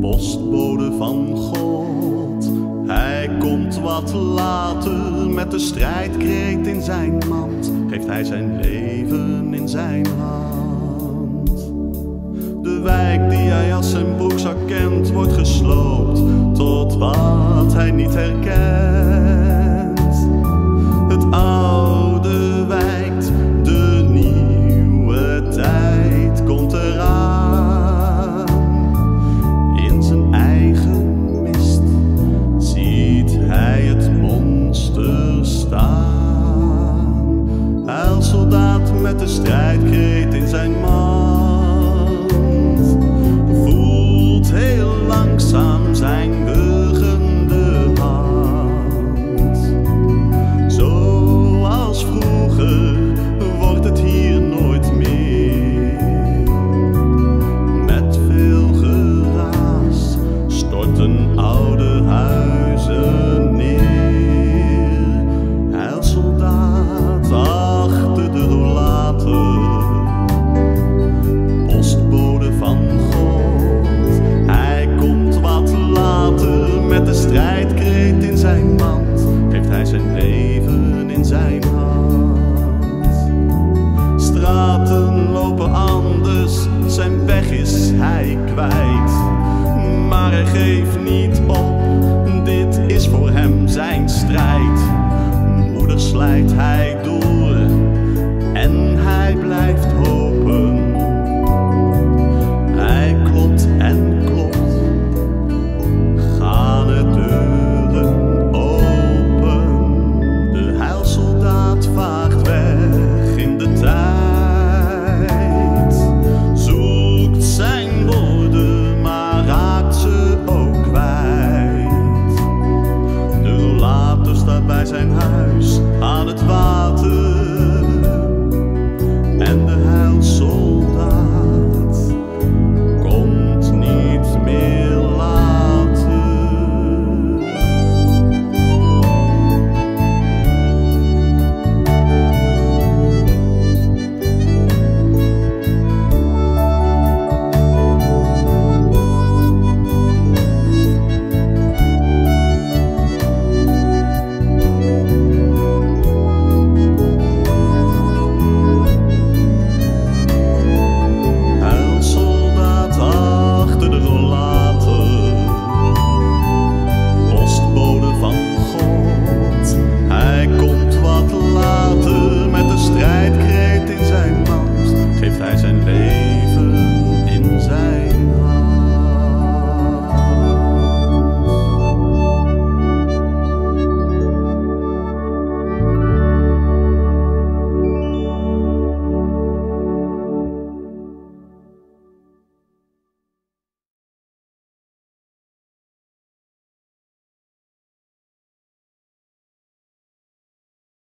Postbode van God, hij komt wat later. Met de strijdkreet in zijn mand geeft hij zijn leven in zijn hand. De wijk die hij als zijn broekzak kent wordt gesloopt tot wat hij niet herkent. Het oude wijkt, de nieuwe tijd komt eraan. In zijn eigen mist ziet hij het monster staan. Heilsoldaat met de strijdkreet in zijn mand, voelt heel langzaam zijn wurgende hand. Zoals vroeger wordt het hier nooit meer. Met veel geraas storten oude huizen neer. Heilsoldaat achter de rollator, postbode van God, hij komt wat later. Met de strijdkreet in zijn mand geeft hij zijn leven in zijn hand. Straten lopen anders, zijn weg is hij kwijt, maar hij geeft niet op, dit is voor hem zijn strijd. Moeder slijt hij